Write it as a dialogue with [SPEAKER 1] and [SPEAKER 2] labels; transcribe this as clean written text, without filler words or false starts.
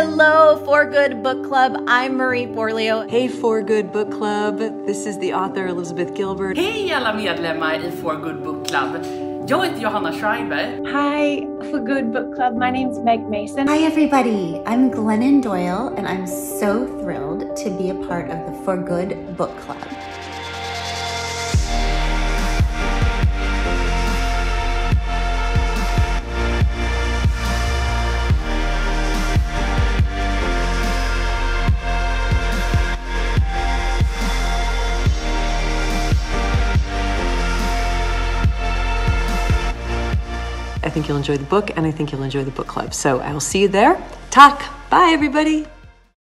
[SPEAKER 1] Hello, For Good Book Club. I'm Marie Forleo.
[SPEAKER 2] Hey For Good Book Club. This is the author Elizabeth Gilberg.
[SPEAKER 3] Hej alla medlemmar i For Good Book Club. Jag heter Johanna Schreiber.
[SPEAKER 4] Hi, For Good Book Club. My name's Meg Mason.
[SPEAKER 5] Hi everybody, I'm Glennon Doyle and I'm so thrilled to be a part of the For Good Book Club.
[SPEAKER 2] I think you'll enjoy the book and I think you'll enjoy the book club. So I will see you there. Talk. Bye everybody.